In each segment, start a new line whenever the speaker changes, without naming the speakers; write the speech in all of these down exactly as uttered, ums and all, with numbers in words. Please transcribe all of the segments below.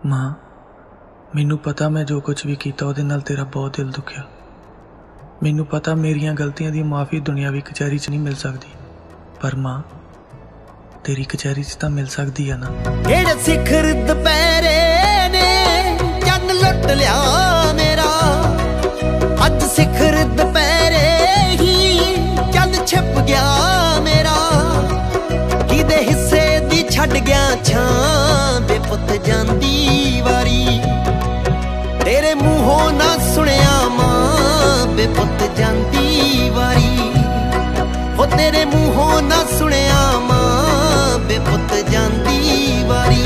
मां, मैनू पता मैं जो कुछ भी किया उहदे नाल तेरा बहुत दिल दुखिया। मैनू पता मेरियां गलतियां दी माफ़ी दुनियावी कचहरी च नहीं मिल सकती, पर मां तेरी कचहरी च तां मिल सकती है ना।
केड़े सिखर दुपहरे ने चन्न लुट लिया मेरा, अज सिखर दुपहरे ही चन्न छिप गया मेरा। किदे हिस्से दी छड़ गया छां दे पुत जांदी वारी, तेरे मूहों ना सुनिया मां बेपुत जांदी वारी। हो तेरे मूहों ना सुनिया मां बेपुत जांदी वारी।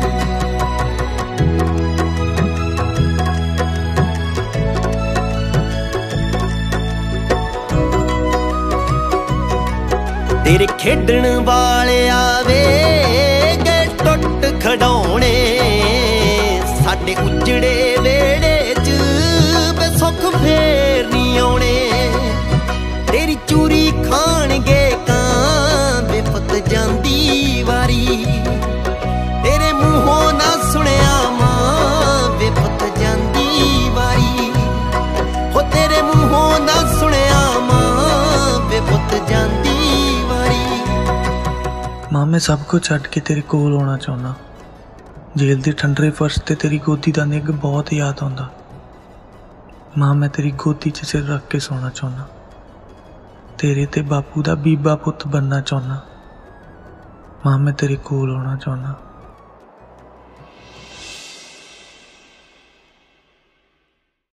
तेरे खेडण वाले आवे गए टुट खड़ौने, साडे उजड़े वेड़े च बेसुख फेर नहीं आउणे। तेरी चूरी खाणगे कां बेपुत जांदी वारी, तेरे मूहों ना सुनिया मां बेपुत जांदी वारी। हो तेरे मूहों ना सुनिया मां बेपुत जांदी वारी।
मां मैं सब कुछ छड्ड के तेरे कोल आउणा चाहुंदा। जेल के ठंडरे फर्श ते तेरी गोदी का निग बहुत याद आउंदा। मां मैं तेरी गोदी च सिर रख के सोना चाहुंदा, तेरे ते बापू का बीबा पुत बनना चाहुंदा। मां मैं तेरे कोल आउणा चाहुंदा।